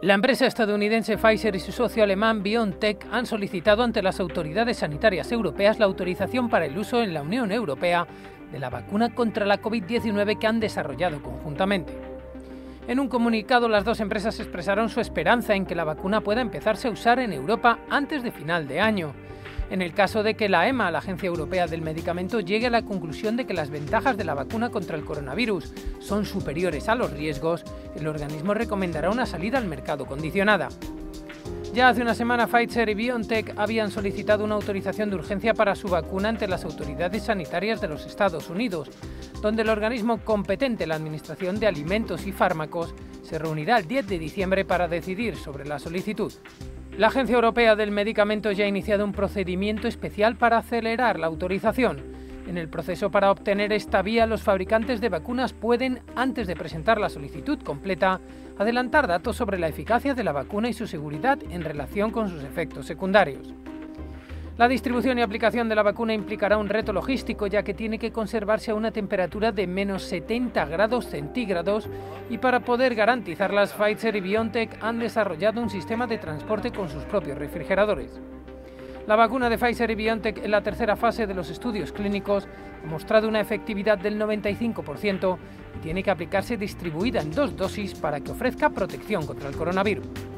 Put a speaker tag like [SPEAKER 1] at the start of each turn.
[SPEAKER 1] La empresa estadounidense Pfizer y su socio alemán BioNTech han solicitado ante las autoridades sanitarias europeas la autorización para el uso en la Unión Europea de la vacuna contra la COVID-19 que han desarrollado conjuntamente. En un comunicado, las dos empresas expresaron su esperanza en que la vacuna pueda empezarse a usar en Europa antes de final de año. En el caso de que la EMA, la Agencia Europea del Medicamento, llegue a la conclusión de que las ventajas de la vacuna contra el coronavirus son superiores a los riesgos, el organismo recomendará una salida al mercado condicionada. Ya hace una semana, Pfizer y BioNTech habían solicitado una autorización de urgencia para su vacuna ante las autoridades sanitarias de los Estados Unidos, donde el organismo competente, la Administración de Alimentos y Fármacos, se reunirá el 10 de diciembre para decidir sobre la solicitud. La Agencia Europea del Medicamento ya ha iniciado un procedimiento especial para acelerar la autorización. En el proceso para obtener esta vía, los fabricantes de vacunas pueden, antes de presentar la solicitud completa, adelantar datos sobre la eficacia de la vacuna y su seguridad en relación con sus efectos secundarios. La distribución y aplicación de la vacuna implicará un reto logístico, ya que tiene que conservarse a una temperatura de menos 70 grados centígrados y para poder garantizarlas, Pfizer y BioNTech han desarrollado un sistema de transporte con sus propios refrigeradores. La vacuna de Pfizer y BioNTech en la tercera fase de los estudios clínicos ha mostrado una efectividad del 95% y tiene que aplicarse distribuida en 2 dosis para que ofrezca protección contra el coronavirus.